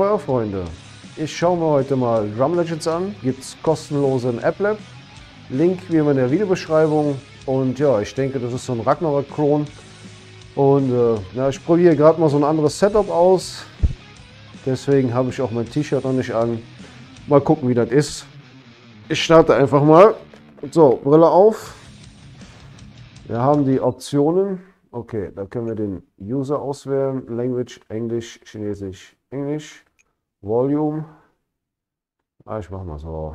Feuerfreunde, ich schaue mir heute mal Drum Legends an, gibt es kostenlos in AppLab, Link wie immer in der Videobeschreibung und ja, ich denke, das ist so ein Ragnarok-Klon und ja, ich probiere gerade mal so ein anderes Setup aus, deswegen habe ich auch mein T-Shirt noch nicht an, mal gucken wie das ist. Ich starte einfach mal, so, Brille auf, wir haben die Optionen. Okay, da können wir den User auswählen. Language, Englisch, Chinesisch, Englisch. Volume. Ich mache mal so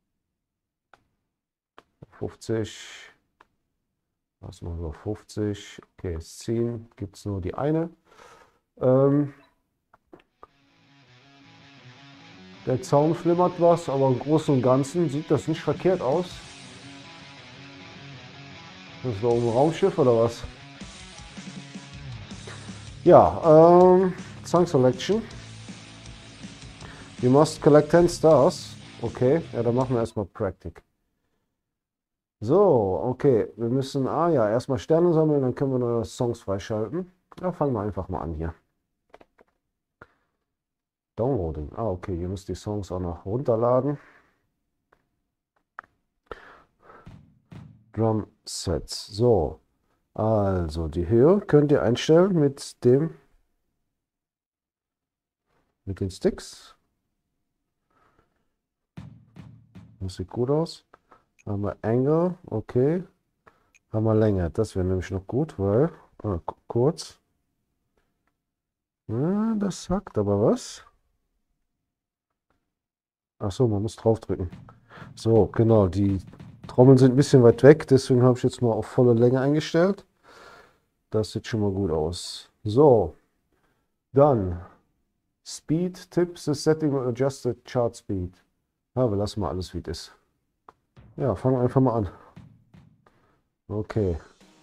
50. Lass mal so 50. Okay, Scene gibt es nur die eine. Der Zaun flimmert was, aber im Großen und Ganzen sieht das nicht verkehrt aus. Das ist da oben ein Raumschiff oder was? Ja, Song Selection. You must collect 10 stars. Okay, ja, dann machen wir erstmal Practice. So, okay, wir müssen, ja, erstmal Sterne sammeln, dann können wir neue Songs freischalten. Ja, fangen wir einfach mal an hier. Downloading. Okay, ihr müsst die Songs auch noch runterladen. Drum Sets. So, also die Höhe könnt ihr einstellen mit den Sticks. Das sieht gut aus. Haben wir Angle, okay. Haben wir Länge, das wäre nämlich noch gut, weil, kurz. Ja, das sagt aber was. Achso, man muss draufdrücken. So, genau, die Trommeln sind ein bisschen weit weg, deswegen habe ich jetzt mal auf volle Länge eingestellt. Das sieht schon mal gut aus. So, dann Speed, Tips, the setting or adjusted chart speed. Ja, wir lassen mal alles, wie es ist. Ja, fangen wir einfach mal an. Okay.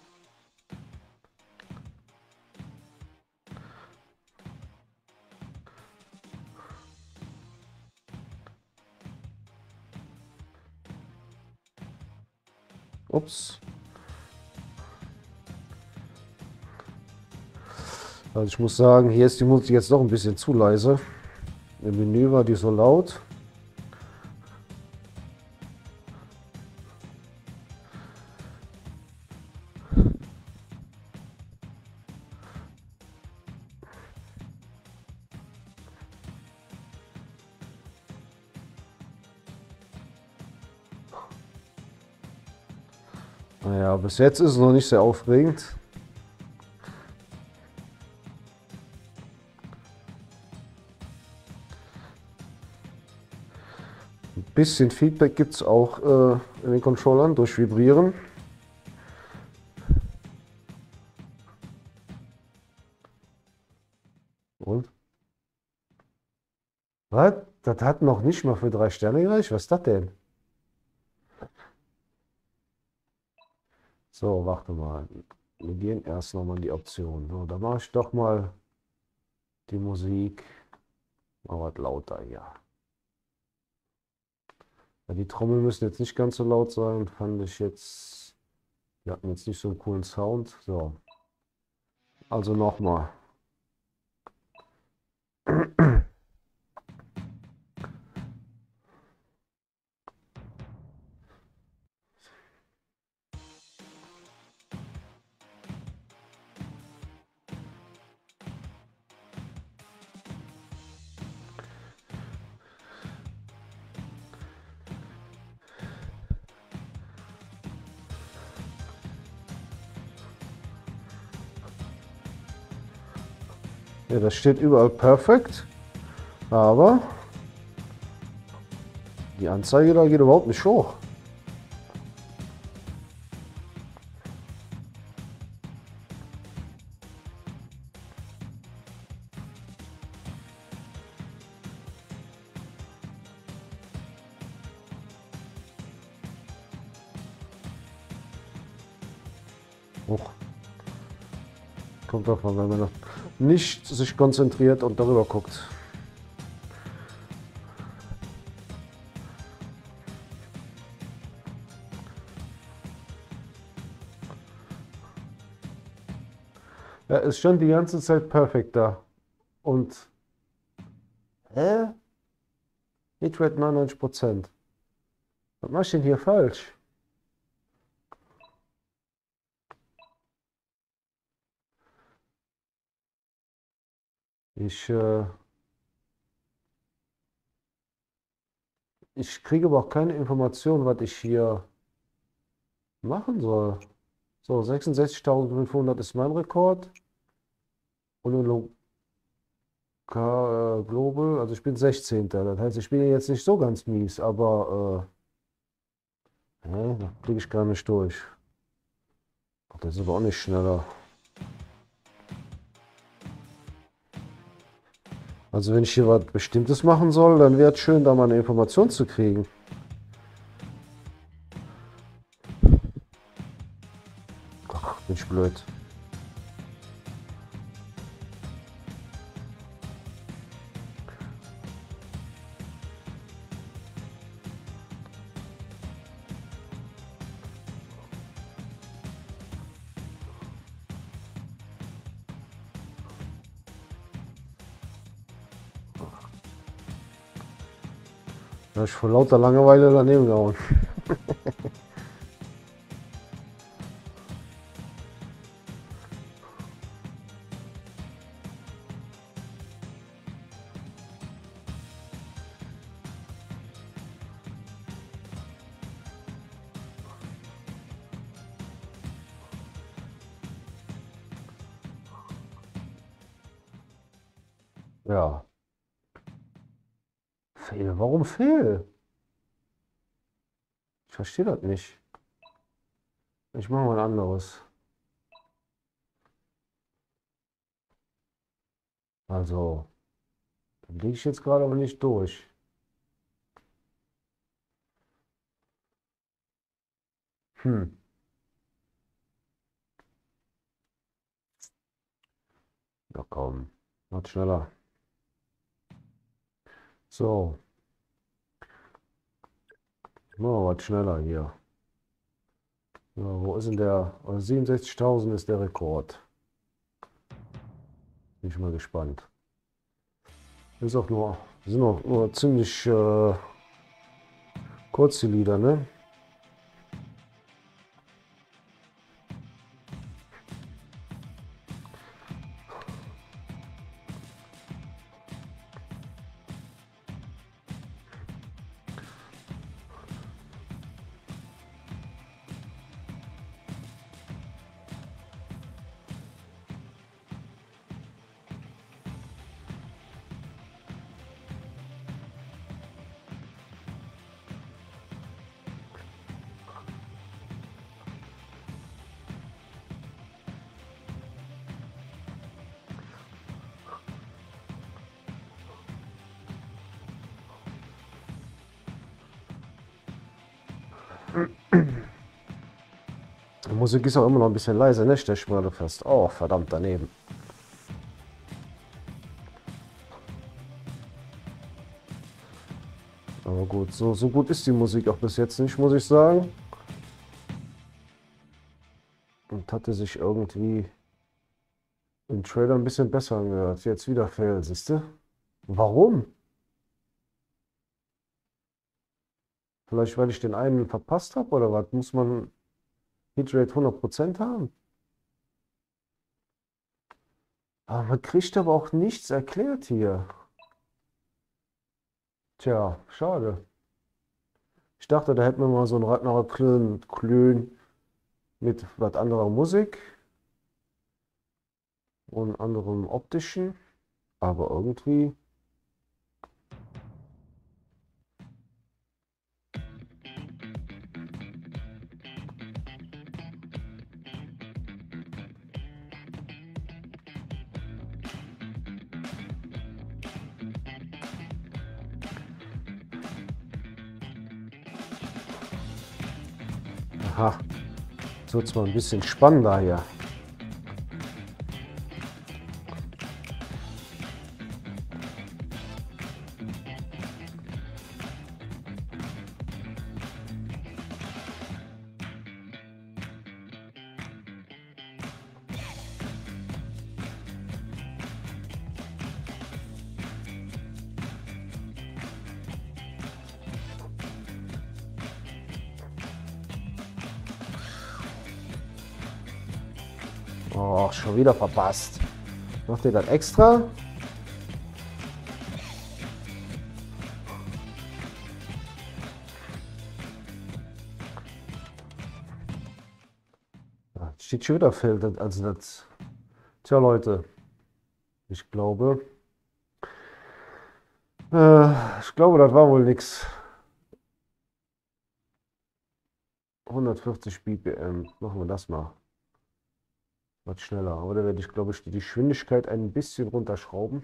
Ups. Also ich muss sagen, hier ist die Musik jetzt doch ein bisschen zu leise. Im Menü war die so laut. Naja, bis jetzt ist es noch nicht sehr aufregend. Ein bisschen Feedback gibt es auch in den Controllern durch Vibrieren. Und? Was? Das hat noch nicht mal für 3 Sterne gereicht? Was ist das denn? So, warte mal. Wir gehen erst nochmal in die Option. So, da mache ich doch mal die Musik mal was lauter hier. Ja, die Trommeln müssen jetzt nicht ganz so laut sein, fand ich jetzt. Die hatten jetzt nicht so einen coolen Sound. So. Also nochmal. Ja, das steht überall perfekt, aber die Anzeige da geht überhaupt nicht hoch. Hoch. Kommt davon, wenn man nicht sich konzentriert und darüber guckt. Ja, ist schon die ganze Zeit perfekt da. Und Hä? Hitrate 99%. Was mach ich denn hier falsch? Ich, äh, ich kriege aber auch keine Information, was ich hier machen soll. So, 66.500 ist mein Rekord. Und in Global, also ich bin 16. Das heißt, ich bin jetzt nicht so ganz mies, aber da kriege ich gar nicht durch. Ach, das ist aber auch nicht schneller. Also wenn ich hier was Bestimmtes machen soll, dann wäre es schön, da mal eine Information zu kriegen. Ach, bin ich blöd. Da hab ich vor lauter Langeweile daneben gehauen. Ja. Fehl. Warum fehl? Ich verstehe das nicht. Ich mache mal ein anderes. Also, da liege ich jetzt gerade aber nicht durch. Hm. Ja, komm. Noch schneller. So. Machen wir was schneller hier. Ja, wo ist denn der? 67.000 ist der Rekord. Bin ich mal gespannt. Ist auch nur, sind auch nur ziemlich kurze Lieder, ne? Die Musik ist auch immer noch ein bisschen leise, ne? Stell ich mal fest. Oh, verdammt daneben. Aber gut, so gut ist die Musik auch bis jetzt nicht, muss ich sagen. Und hatte sich irgendwie im Trailer ein bisschen besser angehört. Jetzt wieder fail, siehst du? Warum? Vielleicht, weil ich den einen verpasst habe oder was? Muss man Hitrate 100% haben? Aber man kriegt aber auch nichts erklärt hier. Tja, schade. Ich dachte, da hätten wir mal so einen Ragnarok Klön mit was anderer Musik und anderem optischen, aber irgendwie. Aha, jetzt wird es mal ein bisschen spannender hier. Oh, schon wieder verpasst. Macht ihr das extra? Ja, steht schon wieder Feld, also das. Tja, Leute. Ich glaube, das war wohl nix. 140 BPM. Machen wir das mal. Was schneller. Aber da werde ich, glaube ich, die Geschwindigkeit ein bisschen runterschrauben.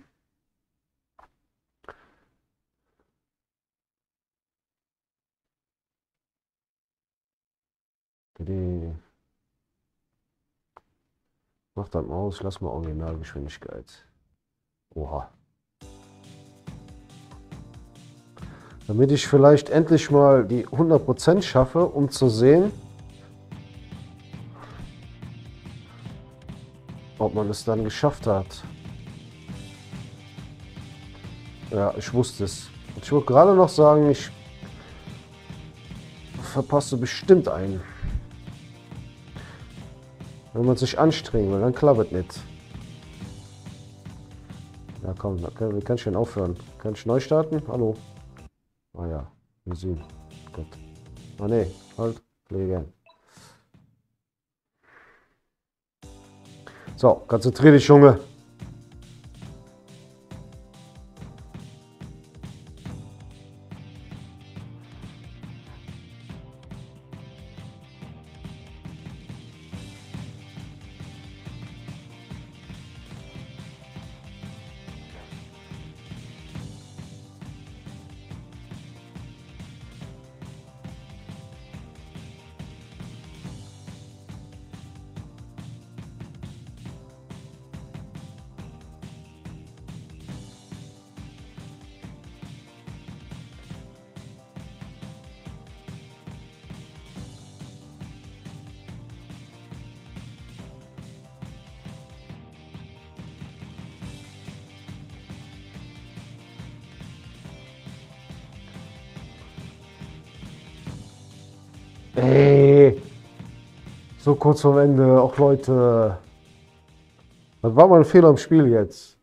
Mach das mal aus. Lass mal Originalgeschwindigkeit. Oha. Damit ich vielleicht endlich mal die 100% schaffe, um zu sehen, ob man es dann geschafft hat. Ja, ich wusste es. Ich wollte gerade noch sagen, ich verpasse bestimmt einen. Wenn man sich anstrengen will, dann klappt es nicht. Ja komm, wie kann ich denn aufhören? Kann ich neu starten? Hallo? Ah ja, wir sehen. Gut. Ah ne, halt, legen. So, konzentrier dich, Junge. Ey, so kurz vorm Ende, auch Leute. Das war mal ein Fehler im Spiel jetzt.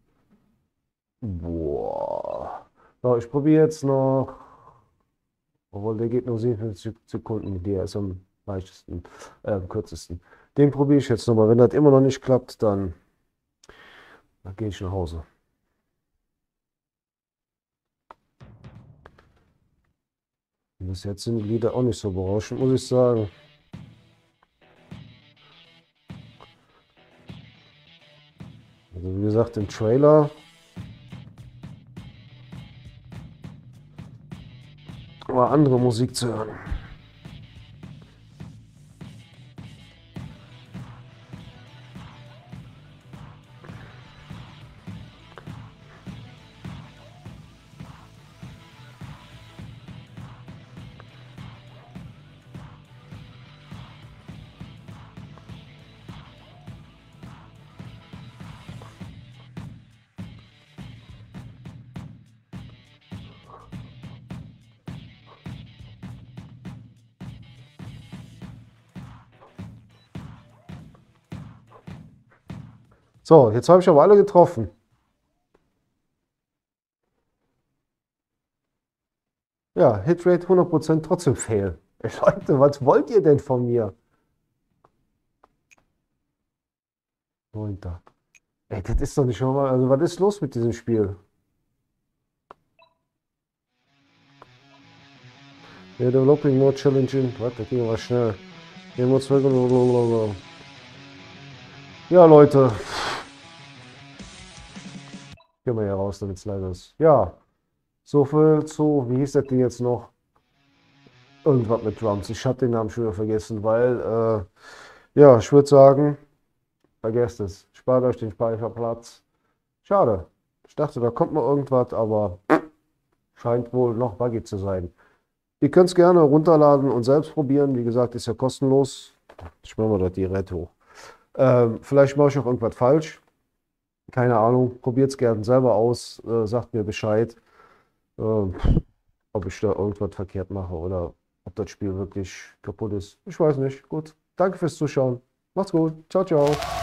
Boah. So, ich probiere jetzt noch. Obwohl, der geht nur 57 Sekunden. Der ist am leichtesten, am kürzesten. Den probiere ich jetzt nochmal. Wenn das immer noch nicht klappt, dann gehe ich nach Hause. Bis jetzt sind die Lieder auch nicht so berauschend, muss ich sagen. Also wie gesagt, im Trailer war andere Musik zu hören. So, jetzt habe ich aber alle getroffen. Ja, Hitrate 100% trotzdem fail. Ey, Leute, was wollt ihr denn von mir? 9. Ey, das ist doch nicht normal. Also, was ist los mit diesem Spiel? Ja, developing more challenging. Warte, da ging aber schnell. Ja, Leute. Gehen wir hier raus, damit es leiser ist. Ja, so viel zu, wie hieß das Ding jetzt noch? Irgendwas mit Drums. Ich habe den Namen schon wieder vergessen, weil, ja, ich würde sagen, vergesst es. Spart euch den Speicherplatz. Schade. Ich dachte, da kommt mal irgendwas, aber scheint wohl noch buggy zu sein. Ihr könnt es gerne runterladen und selbst probieren. Wie gesagt, ist ja kostenlos. Ich mache mal das direkt hoch. Vielleicht mache ich auch irgendwas falsch. Keine Ahnung. Probiert es gerne selber aus. Sagt mir Bescheid, ob ich da irgendwas verkehrt mache oder ob das Spiel wirklich kaputt ist. Ich weiß nicht. Gut. Danke fürs Zuschauen. Macht's gut. Ciao, ciao.